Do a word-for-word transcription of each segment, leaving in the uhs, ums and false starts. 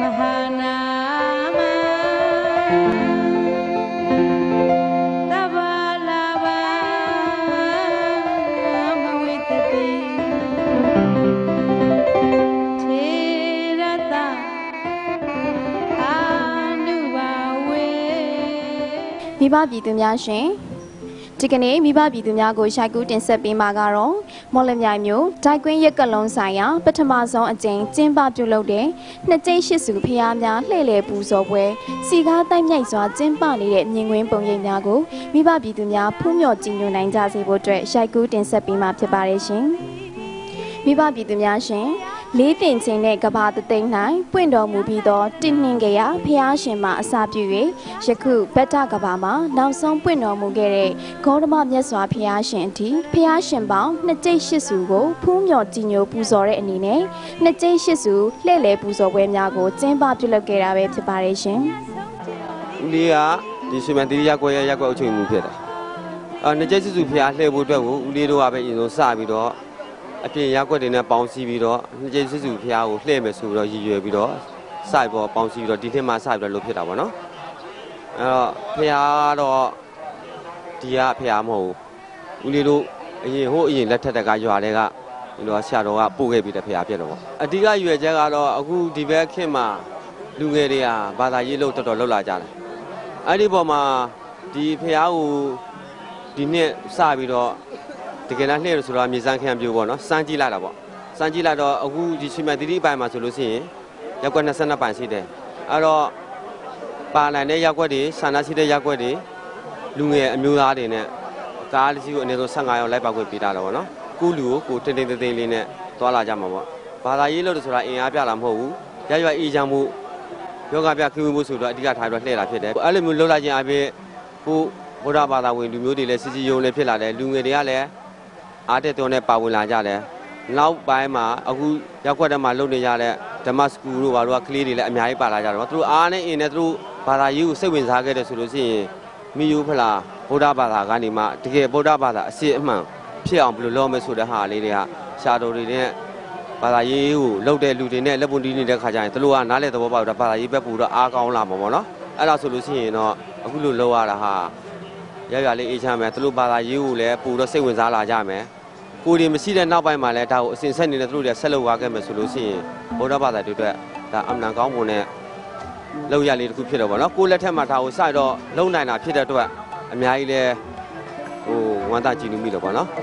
မိဘပြည်သူများရှင်ဒီကနေ့မိဘပြည်သူများကိုရှိုက်ကူးတင်ဆက်ပေးမှာကတော့မော်လမြိုင်မြို့ဒိုက်ကွင်းရက်ကလုံးဆိုင်ရာပထမဆုံးအကြိမ်ကျင်းပပြုလုပ်တဲ့နှစ်ကျိန်းရှစ်စုဖျားများလှည့်လည်ပူဇော်ပွဲစီကားတိုက်မြိုက်စွာကျင်းပနေတဲ့မြင်ကွင်းပုံရိပ်များကိုမိဘပြည်သူများဖူးမြော်ကြည်ညိုနိုင်ကြစေဖို့အတွက်ရှိုက်ကူးတင်ဆက်ပေးမှာဖြစ်ပါတယ်ရှင်မိဘပြည်သူများရှင်လေးတင်ချင်းနဲ့ကဘာတသိန်း၌ပွင့်တော်မူပြီးသောတင့်နှင်းကြရဖျားရှင်မှာအစာပြု၍ယခုဗတ္တကဘာမှာနောက်ဆုံးပွင့်တော်မူခဲ့တဲ့ဂေါတမမြတ်စွာဖျားရှင်အထိဖျားရှင်ပေါင်းနှစ်ကျိတ်ရှစ်စုကိုဖူးမြော်ကြည်ညိုပူဇော်တဲ့အနေနဲ့နှစ်ကျိတ်ရှစ်စုလှည့်လည်ပူဇော်ပွဲများကိုကျင်းပပြုလုပ်ခဲ့တာပဲဖြစ်ပါတယ်ရှင်။ဦးလေးကဒီရှင်မန်တီရီရက်ွက်ရက်ွက်အချိန်မှုဖြစ်တာ။အာနှစ်ကျိတ်ရှစ်စုဖျားလှည့်ဖို့အတွက်ကိုဦးလေးတို့ကပဲအရင်ဆုံးစပြီးတော့အပြင်ရက်ွက်တွေနဲ့ပေါင်းစည်းပြီးတော့နှစ်ကျိတ်စစ်စုဖျားကိုလှည့်မယ်ဆိုတော့ရည်ရွယ်ပြီးတော့စိုက်ပေါ်ပေါင်းစည်းပြီးတော့ဒီထက်မှစိုက်ပြီးတော့လုပ်ဖြစ်တာပေါ့နော်အဲတော့ဖျားတော့ဒီကဖျားမဟုတ်ဘူးဦးလေးတို့အရင်ဟိုအရင်လက်ထက်ကရွာတွေကဒီတော့ဆရာတော်ကပို့ခဲ့ပြီးတဲ့ဖျားဖြစ်တော့ပေါ့အဓိကရွယ်ချက်ကတော့အခုဒီဘက်ခေတ်မှာလူငယ်တွေကဘာသာရေးလို့တော်တော်လှုပ်လာကြတယ်အဲ့ဒီပေါ်မှာဒီဖျားကိုဒီနှစ်စပြီးတော့တကယ်လားလှည့်လို့ဆိုတော့မြေစမ်းခန့်ပြိုးပေါ့နော်စမ်းကြည့်လိုက်တာပေါ့စမ်းကြည့်လိုက်တော့အခုဒီရှင်မတိတိပိုင်းမှာဆိုလို့ရှိရင်ရက်ွက်နှစ်ပိုင်းရှိတယ်အဲ့တော့ပါလာတဲ့ရက်ွက်တွေဆန္ဒရှိတဲ့ရက်ွက်တွေလူငယ်အမျိုးသားတွေနဲ့ကားတစ်စီးကိုအနည်းဆုံး၁၅ရောက်လိုက်ပါခွင့်ပေးတာတော့ပေါ့နော်ကိုလူကိုကိုတင်းတင်းတင်းလေးနဲ့သွားလာကြမှာပေါ့ဘာသာရေးလို့ဆိုတာအင်အားပြလာမဟုတ်ဘူးရရွယ်အေးချမ်းမှုယောဂပြခင်းမှုဆိုတော့အဓိကထားပြီးတော့လှည့်လာဖြစ်တယ်အဲ့လိုမျိုးလှုပ်လာခြင်းအပြင်ကိုဗုဒ္ဓဘာသာဝင်လူမျိုးတွေလည်းစစ်စစ်ရုံလည်းဖြစ်လာတယ်လူငယ်တွေကလည်းအားတက်တော်နဲ့ပါဝင်လာကြတယ်နောက်ပိုင်းမှာအခုရောက်ခွက်တဲ့မှာလုပ်နေရတဲ့ဓမ္မစကူတို့ဘာလို့ကကလေးတွေလည်းအများကြီးပါလာကြတော့သူတို့အားနဲ့အင်းနဲ့သူတို့ဘာသာရေးကိုစိတ်ဝင်စားခဲ့တယ်ဆိုလို့ရှိရင်မိယိုဖလားဗုဒ္ဓဘာသာကနေမှတကယ်ဗုဒ္ဓဘာသာအစစ်အမှန်ဖြစ်အောင်ဘယ်လိုလုပ်မလဲဆိုတဲ့ဟာလေးတွေကရှားတော်တွေနဲ့ဘာသာရေးကိုလုပ်တဲ့လူတွေနဲ့လက်ပွန်တီးနေတဲ့ခါကျရင်သူတို့ကနားလေသဘောပေါက်တော့ဘာသာရေးဘက်ပူတော့အားကောင်းလာမှာပေါ့နော်အဲ့ဒါဆိုလို့ရှိရင်တော့အခုလိုလုပ်ရတာဟာရရလေးအေးချမ်းမယ်သူတို့ဘာသာရေးကိုလည်းပူတော့စိတ်ဝင်စားလာကြမယ်ကိုဒီမရှိတဲ့နောက်ပိုင်းမှာလည်းဒါကိုအစဉ်ဆက်နေတဲ့သူတို့တွေဆက်လုပ်သွားခဲ့မယ်ဆိုလို့ရှိရင်ဗုဒ္ဓဘာသာတွေအတွက်ဒါအမှန်ကောင်းပုံနဲ့လောက်ရလေးတစ်ခုဖြစ်တော့ဗောနော်ကိုလက်ထက်မှာဒါကိုစတော့လုံနိုင်တာဖြစ်တဲ့အတွက်အများကြီးလဲဟိုဝမ်းသာကြည်နူးမိတော့ဗောနော်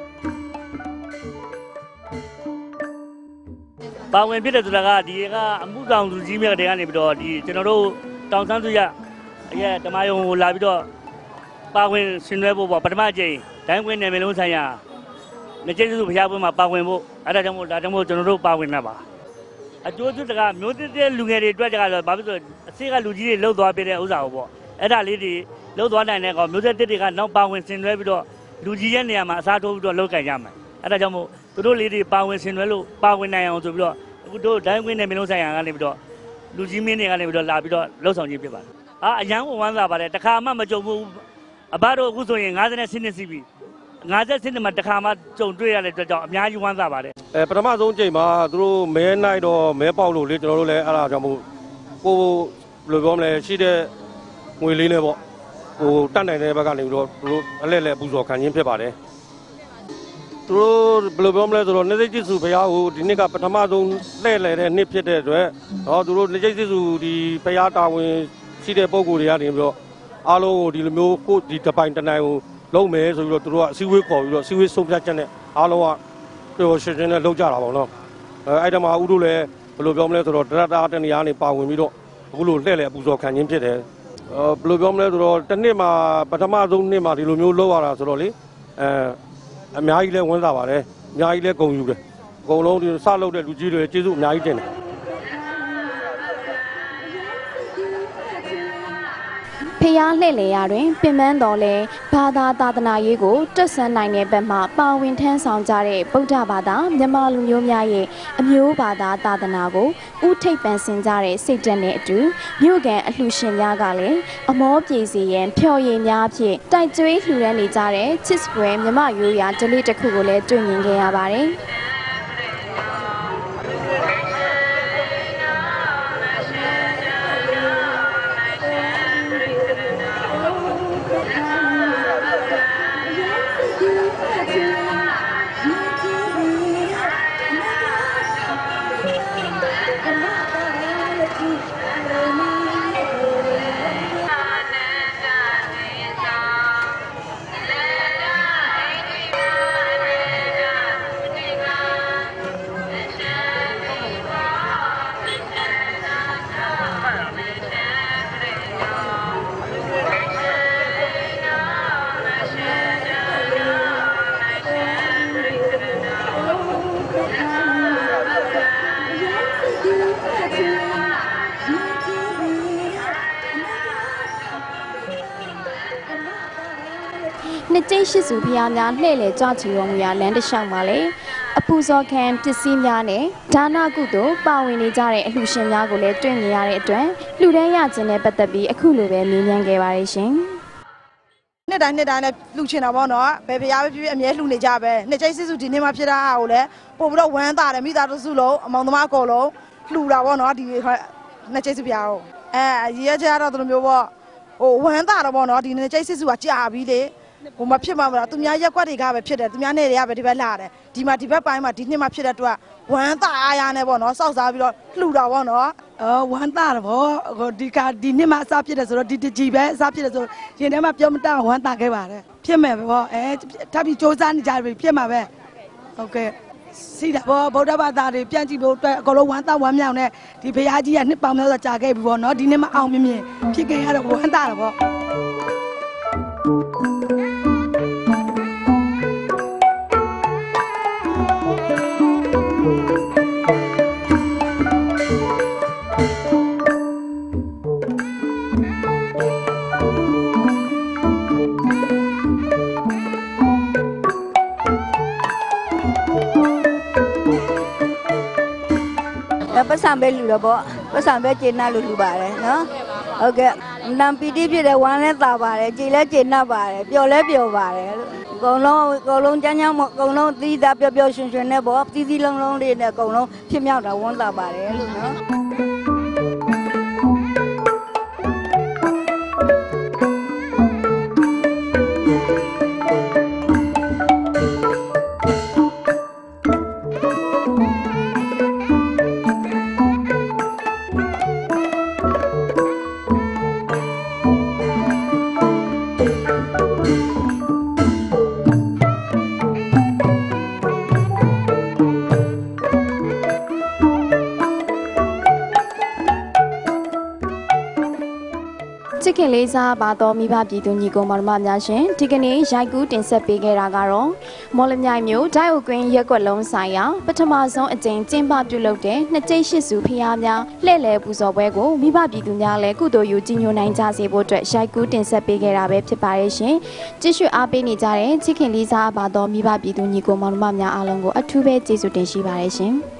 ပါဝင်ဖြစ်တဲ့ဆိုတာကဒီကအမှုဆောင်လူကြီးမြတ်တွေကနေပြီးတော့ဒီကျွန်တော်တို့တောင်ဆန်းစုရအရဲ့ဓမ္မယုံကိုလာပြီးတော့ပါဝင်ဆင်နွှဲဖို့ပေါ့ပထမအကြိမ်ဒိုင်းကွင်းနယ်မြေလုံးဆိုင်ရာနှစ်ကျိန်းစုဖျားပွဲမှာပါဝင်ဖို့အဲ့ဒါကြောင့်မို့ဒါကြောင့်မို့ကျွန်တော်တို့ပါဝင်တာပါအကျိုးစုတကမျိုးတစ်တဲ့လူငယ်တွေအတွက်ကြတော့ဘာဖြစ်လို့အစိကလူကြီးတွေလှုပ်သွားပြတဲ့ဥစ္စာကိုပေါ့အဲ့ဒါလေးတွေလှုပ်သွားနိုင်တဲ့ကောင်မျိုးတစ်တွေကနောက်ပါဝင်ဆင်နွှဲပြီးတော့လူကြီးရဲ့နေရာမှာအစားထိုးပြီးတော့လှုပ်ကြံကြမယ်အဲ့ဒါကြောင့်မို့သူတို့လေးတွေပါဝင်ဆင်နွှဲလို့ပါဝင်နိုင်အောင်ဆိုပြီးတော့အခုတို့ဒိုင်းကွင်းနယ်မျိုးလုံးဆိုင်ရာကနေပြီးတော့လူကြီးမင်းတွေကနေပြီးတော့လာပြီးတော့လှုပ်ဆောင်ခြင်းဖြစ်ပါတယ်အာအရန်ကိုဝမ်းသာပါတယ်တခါမှမကြုံဘူးအဘတို့အခုဆိုရင်၅၀နဲ့ဆင်းနေစီပြီငါးဆက်စင်းမှာတခါမှကြုံတွေ့ရတဲ့အတွက်ကြောင့်အများကြီးဝမ်းသာပါတယ်အဲပထမဆုံးချိန်မှာသူတို့မဲနိုင်တော့မဲပေါက်လို့လေကျွန်တော်တို့လည်းအဲ့ဒါကြောင့်မို့ကိုဘယ်လိုပြောမလဲရှိတဲ့ငွေလေးနဲ့ပေါ့ဟိုတတ်နိုင်တဲ့ဘက်ကနေပြီးတော့သူတို့အလဲ့လဲပူဇော်ခံခြင်းဖြစ်ပါတယ်သူတို့ဘယ်လိုပြောမလဲဆိုတော့နှစ်စိတ်ကျစုဘုရားကိုဒီနှစ်ကပထမဆုံးလှည့်လည်တဲ့နှစ်ဖြစ်တဲ့အတွက်ဟောသူတို့နှစ်စိတ်ကျစုဒီဘုရားတာဝန်ရှိတဲ့ပုံကိုယ်တွေကနေပြီးတော့အားလုံးကိုဒီလိုမျိုးကိုဒီတပိုင်တနိုင်ကိုလုံးမယ်ဆိုပြီးတော့သူတို့ကအစည်းအဝေးခေါ်ပြီးတော့အစည်းအဝေးဆုံးဖြတ်ချက်နဲ့အားလုံးကပြောရှင်းရှင်းနဲ့လုပ်ကြတာပေါ့နော်အဲအဲ့ဒါမှဥတို့လည်းဘယ်လိုပြောမလဲဆိုတော့ဒရတာတနေရာနေပါဝင်ပြီးတော့အခုလိုလှည့်လည်အပူဇော်ခံခြင်းဖြစ်တယ်အဲဘယ်လိုပြောမလဲဆိုတော့တစ်နှစ်မှာပထမဆုံးနှစ်မှာဒီလိုမျိုးလုပ်ရတာဆိုတော့လေအဲအများကြီးလဲဝန်းစားပါတယ်အများကြီးလဲဂုဏ်ယူတယ်အကုန်လုံးဒီစလုပ်တဲ့လူကြီးတွေကျေးဇူးအများကြီးတင်တယ်ဖျားလှည့်လေရတွင်ပင်ပန်းတော်လဲဘာသာသာသနာရေးကိုတက်ဆန်းနိုင်တဲ့ဘက်မှပါဝင်ထမ်းဆောင်ကြတဲ့ဗုဒ္ဓဘာသာမြန်မာလူမျိုးများရဲ့အမျိုးဘာသာသာသနာကိုဥထိပ်ပန်ဆင်ကြတဲ့စိတ်ဓာတ်နဲ့အတူမြို့ကန်အလှူရှင်များကလည်းအမောပြေစီရန်ဖျော်ရည်များဖြင့်တိုက်ကျွေးလှူဒန်းနေကြတဲ့ချစ်စပွဲမြမရိုးရာဓလေ့တစ်ခုကိုလည်းတွေ့မြင်ခဲ့ရပါတယ်။ကျိတ်ရှိစုဖျားများလှည့်လည်ကြချီတော်မူရာလမ်းတစ်လျှောက်မှာလေအပူဇော်ခံပစ္စည်းများနဲ့ဒါနကုသိုလ်ပါဝင်နေကြတဲ့အလှူရှင်များကိုလည်းတွေ့မြင်ရတဲ့အတွက်လှူဒန်းရခြင်းနဲ့ပတ်သက်ပြီးအခုလိုပဲမေးမြန်းခဲ့ပါတယ်ရှင်။နှစ်တိုင်းနှစ်တိုင်းလည်းလှူချင်တာပေါ့နော်။ဘယ်ဖျားပဲဖြစ်ဖြစ်အမြဲလှူနေကြပဲ။နှစ်ကျိတ်စစ်စုဒီနေ့မှဖြစ်တာကိုလည်းပို့ပြီးတော့ဝမ်းသာတယ်မိသားစုလုံးအမောင်သမားအကုန်လုံးလှူတာပေါ့နော်ဒီနှစ်ကျိတ်စုဖျားကိုအဲရည်ရချတော့ဒီလိုမျိုးပေါ့ဟိုဝမ်းသာတော့ပေါ့နော်ဒီနှစ်ကျိတ်စစ်စုကကြာပြီးလေဟိုမဖြစ်မှာမလားသူများရက်ွက်တွေကပဲဖြစ်တယ်သူများနဲ့တွေကပဲဒီဘက်လာတယ်ဒီမှာဒီဘက်ပိုင်းမှာဒီနှစ်မှဖြစ်တဲ့အတွက်ဝမ်းသာအားရနေပေါ့နော်စောက်စားပြီးတော့လှူတာပေါ့နော်အော်ဝမ်းသာတယ်ဗောဒီကဒီနှစ်မှအစားဖြစ်တယ်ဆိုတော့ဒီတကြီးပဲအစားဖြစ်တယ်ဆိုရင်ထဲမှာပြောမတဝမ်းသာခဲ့ပါတယ်ဖြစ်မယ်ဗောအဲထပ်ပြီးစူးစမ်းနေကြပြီဖြစ်မှာပဲဟုတ်ကဲ့စီတာဗောဗုဒ္ဓဘာသာတွေပြန်ကြည့်ဖို့အတွက်အကုန်လုံးဝမ်းသာဝမ်းမြောက်နဲ့ဒီဘုရားကြီးကနှစ်ပေါင်းများစွာကြာခဲ့ပြီဗောနော်ဒီနှစ်မှအောင်မြင်မြင်ဖြစ်ခဲ့ရတော့ဝမ်းသာတယ်ဗောပတ်စံပဲလူတော့ပေါ့ပတ်စံပဲကျေနပ်လို့လူပါတယ်နော်ဟုတ်ကဲ့နံပီတိဖြစ်တဲ့ဝမ်းလဲသာပါတယ်ကျေလဲကျေနပ်ပါတယ်ပျော်လဲပျော်ပါတယ်အကုန်လုံးအကုန်လုံးချမ်းချမ်းအကုန်လုံးသီးသားပျော်ပျော်ရွှင်ရွှင်နဲ့ပေါ့သီးသီးလုံးလုံးလေးနဲ့အကုန်လုံးဖြစ်မြောက်တာဝမ်းသာပါတယ်လို့နော်ချစ်ခင်လေးစားပါတော်မိဘပြည်သူညီကောင်မောင်နှမများရှင်ဒီကနေ့ရိုက်ကူးတင်ဆက်ပေးခဲ့တာကတော့မော်လမြိုင်မြို့ဒိုက်အုပ်ကွင်းရက်ကွက်လုံးဆိုင်ရာပထမဆုံးအကြိမ်ကျင်းပပြုလုပ်တဲ့နှစ်ကျိတ်ရှိစုဖျားများလှည့်လည်ပူဇော်ပွဲကိုမိဘပြည်သူများလည်းကုသိုလ်ယူကြည်ညိုနိုင်ကြစေဖို့အတွက်ရိုက်ကူးတင်ဆက်ပေးခဲ့တာပဲဖြစ်ပါရဲ့ရှင်ကြည့်ရှုအားပေးနေကြတဲ့ချစ်ခင်လေးစားပါတော်မိဘပြည်သူညီကောင်မောင်နှမများအားလုံးကိုအထူးပဲကျေးဇူးတင်ရှိပါရဲ့ရှင်